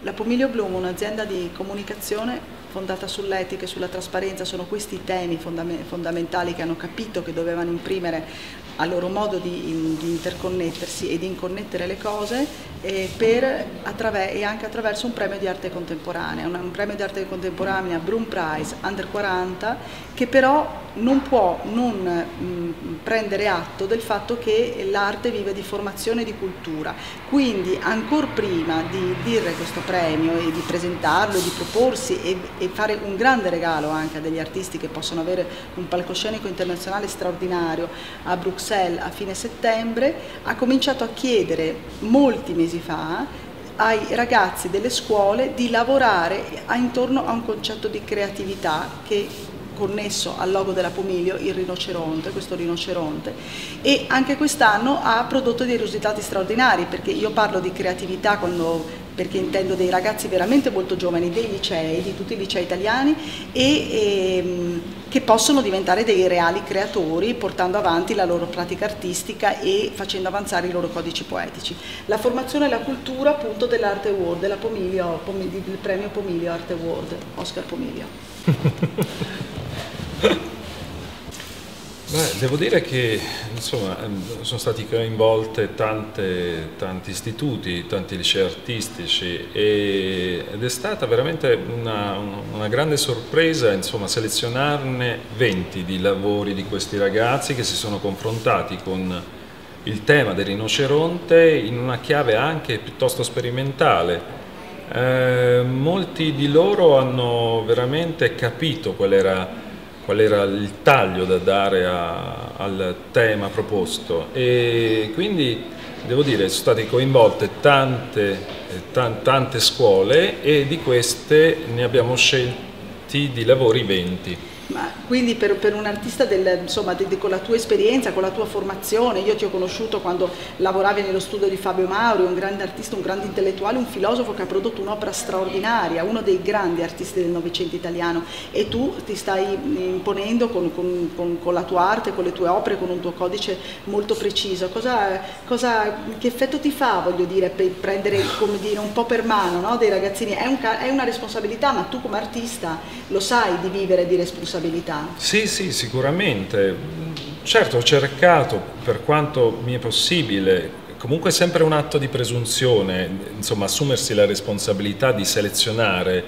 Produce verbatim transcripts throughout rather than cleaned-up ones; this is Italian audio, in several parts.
La Pomiglio Bloom, un'azienda di comunicazione fondata sull'etica e sulla trasparenza, sono questi i temi fondamentali che hanno capito che dovevano imprimere al loro modo di, di interconnettersi e di inconnettere le cose e, per, e anche attraverso un premio di arte contemporanea, un, un premio di arte contemporanea Bloom Prize Under quaranta, che però non può non mh, prendere atto del fatto che l'arte vive di formazione e di cultura, quindi ancor prima di dire questo premio e di presentarlo e di proporsi e, e fare un grande regalo anche a degli artisti che possono avere un palcoscenico internazionale straordinario a Bruxelles a fine settembre, ha cominciato a chiedere molti mesi fa ai ragazzi delle scuole di lavorare intorno a un concetto di creatività che connesso al logo della Pomiglio, il rinoceronte, questo rinoceronte, e anche quest'anno ha prodotto dei risultati straordinari, perché io parlo di creatività quando, perché intendo dei ragazzi veramente molto giovani, dei licei, di tutti i licei italiani, e, e che possono diventare dei reali creatori portando avanti la loro pratica artistica e facendo avanzare i loro codici poetici. La formazione e la cultura appunto dell'Arte Award, della Pomiglio, del premio Pomiglio Arte Award, Oscar Pomiglio. Beh, devo dire che insomma, sono stati coinvolte tante, tanti istituti, tanti licei artistici e, ed è stata veramente una, una grande sorpresa insomma, selezionarne venti di lavori di questi ragazzi che si sono confrontati con il tema del rinoceronte in una chiave anche piuttosto sperimentale. Eh, molti di loro hanno veramente capito qual era qual era il taglio da dare a, al tema proposto e quindi devo dire sono state coinvolte tante, tante, tante scuole e di queste ne abbiamo scelti di lavori venti. Ma quindi per, per un artista del, insomma, de, de, con la tua esperienza, con la tua formazione, io ti ho conosciuto quando lavoravi nello studio di Fabio Mauri, un grande artista, un grande intellettuale, un filosofo che ha prodotto un'opera straordinaria, uno dei grandi artisti del Novecento italiano, e tu ti stai imponendo con, con, con, con la tua arte, con le tue opere, con un tuo codice molto preciso. Cosa, cosa, che effetto ti fa, voglio dire, per prendere, come dire, un po' per mano, no, dei ragazzini? È, un, è una responsabilità, ma tu come artista lo sai di vivere di responsabilità. Sì, sì, sicuramente. Certo, ho cercato, per quanto mi è possibile, comunque è sempre un atto di presunzione, insomma, assumersi la responsabilità di selezionare.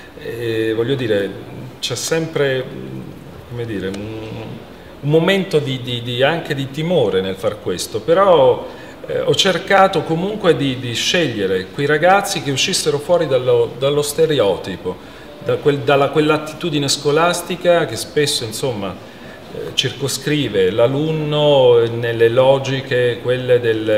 E, voglio dire, c'è sempre, come dire, un, un momento di, di, di, anche di timore nel far questo, però eh, ho cercato comunque di, di scegliere quei ragazzi che uscissero fuori dallo, dallo stereotipo, da quel, dalla quell'attitudine scolastica che spesso insomma eh, circoscrive l'alunno nelle logiche, quelle del,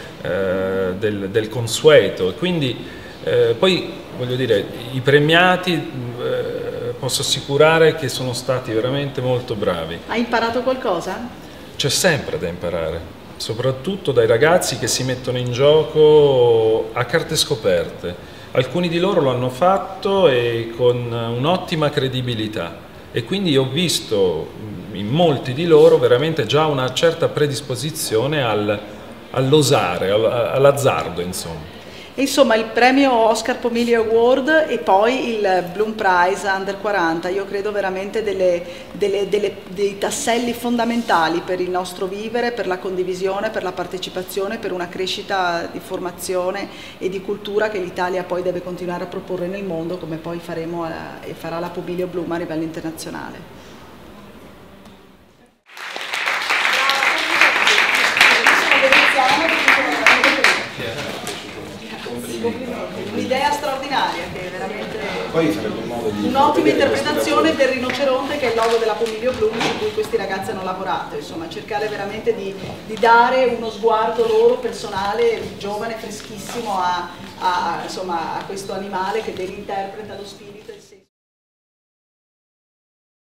eh, del, del consueto, e quindi eh, poi voglio dire i premiati eh, posso assicurare che sono stati veramente molto bravi. Hai imparato qualcosa? C'è sempre da imparare, soprattutto dai ragazzi che si mettono in gioco a carte scoperte. Alcuni di loro lo hanno fatto e con un'ottima credibilità e quindi ho visto in molti di loro veramente già una certa predisposizione al, all'osare, all'azzardo insomma. Insomma, il premio Oscar Pomiglio Award e poi il Bloom Prize Under quaranta, io credo veramente delle, delle, delle, dei tasselli fondamentali per il nostro vivere, per la condivisione, per la partecipazione, per una crescita di formazione e di cultura che l'Italia poi deve continuare a proporre nel mondo, come poi faremo a, e farà la Pomiglio Bloom a livello internazionale. Un'idea straordinaria che è veramente un'ottima interpretazione del rinoceronte che è il logo della Pomiglio Bloom su cui questi ragazzi hanno lavorato, insomma cercare veramente di, di dare uno sguardo loro personale, giovane, freschissimo a, a, insomma, a questo animale che interpreta lo spirito.